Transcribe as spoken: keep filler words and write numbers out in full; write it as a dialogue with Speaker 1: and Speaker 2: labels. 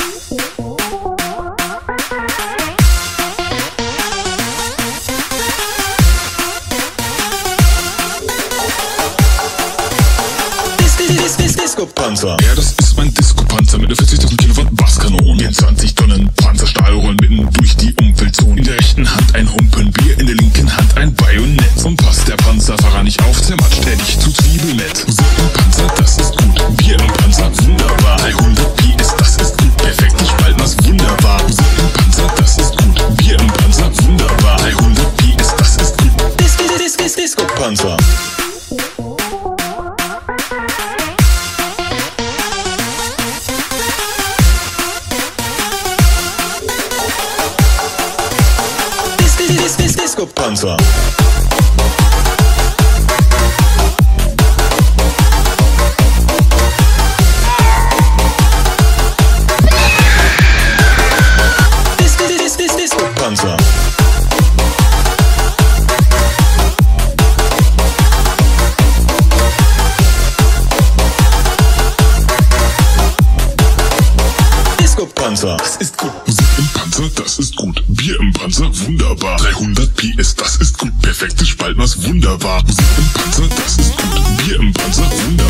Speaker 1: Disco-Panzer. Ja, das ist mein Disco-Panzer mit der vierzigtausend Kilowatt Basskanone. Den zwanzig Tonnen Panzerstahl rollen mitten durch die Umweltzone. In der rechten Hand ein Humpen Bier, in der linken Hand ein Bajonett. Und passt der Panzerfahrer nicht auf, zermatscht er dich zu Zwiebelnett. Musik im Panzer, das ist gut. Bier im Panzer, wunderbar. dreihundert P S, das ist gut. Perfektes Spaltmaß, wunderbar. Musik im Panzer, das ist gut. Bier im Panzer, wunderbar. dreihundert P S, das ist gut. Disco-Panzer. Disco-Panzer. Disco-Panzer. Disco-Panzer. Das ist gut. Musik im Panzer, das ist gut. Bier im Panzer, wunderbar. dreihundert P S, das ist gut. Perfektes Spaltmaß, wunderbar. Musik im Panzer, das ist gut. Bier im Panzer, wunderbar.